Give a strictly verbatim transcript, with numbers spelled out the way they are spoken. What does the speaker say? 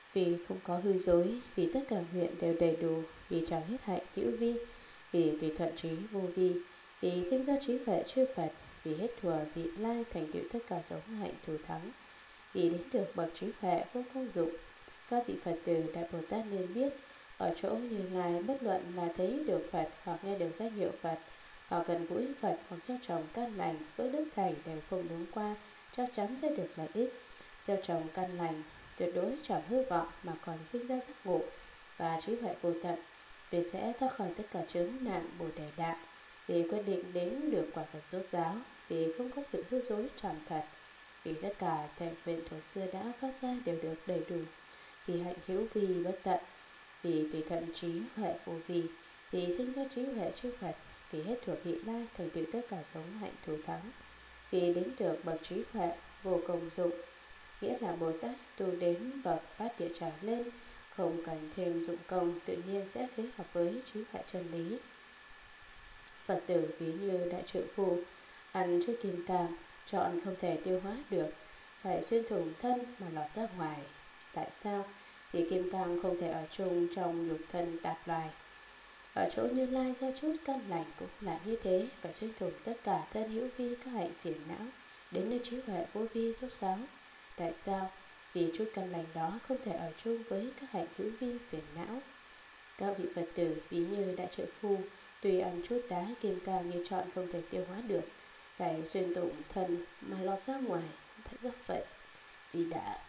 vì không có hư dối, vì tất cả nguyện đều đầy đủ, vì chẳng hết hạnh hữu vi, vì tùy thuận trí vô vi, vì sinh ra trí huệ chư Phật, vì hết thừa vị lai thành tựu tất cả giống hạnh thù thắng, vì đến được bậc trí huệ vô công dụng. Các vị Phật tử Đại Bồ Tát nên biết, ở chỗ Như Lai bất luận là thấy được Phật hoặc nghe được danh hiệu Phật, hoặc gần gũi Phật hoặc gieo trồng căn lành, phước đức thành đều không đúng qua, chắc chắn sẽ được lợi ích. Gieo trồng căn lành tuyệt đối chẳng hư vọng mà còn sinh ra giác ngộ và trí huệ vô tận, vì sẽ thoát khỏi tất cả chướng nạn Bồ Đề đạo, vì quyết định đến được quả Phật rốt ráo, vì không có sự hư dối chẳng thật, vì tất cả thệ nguyện thuở xưa đã phát ra đều được đầy đủ, vì hạnh hữu vi bất tận, vì tùy thuận trí huệ vô vi, vì sinh ra trí huệ chư Phật, vì hết thuộc vị lai thành tựu tất cả giống hạnh thù thắng, vì đến được bậc trí huệ vô công dụng, nghĩa là Bồ Tát tu đến bậc bát địa trở lên, không cần thêm dụng công, tự nhiên sẽ phối hợp với trí huệ chân lý. Phật tử ví như đại trượng phu ăn chuối kim cang, chọn không thể tiêu hóa được, phải xuyên thủng thân mà lọt ra ngoài. Tại sao? Vì kim cang không thể ở chung trong nhục thân tạp loài. Ở chỗ Như Lai gieo chút căn lành cũng là như thế, phải xuyên thủng tất cả thân hữu vi các hạnh phiền não, đến nơi trí huệ vô vi rốt ráo. Tại sao? Vì chút căn lành đó không thể ở chung với các hạnh hữu vi phiền não. Các vị Phật tử ví như đại trợ phu, tuy ăn chút đá kim cang như chọn không thể tiêu hóa được, phải xuyên tụng thân mà lọt ra ngoài, phải giác vậy. Vì đã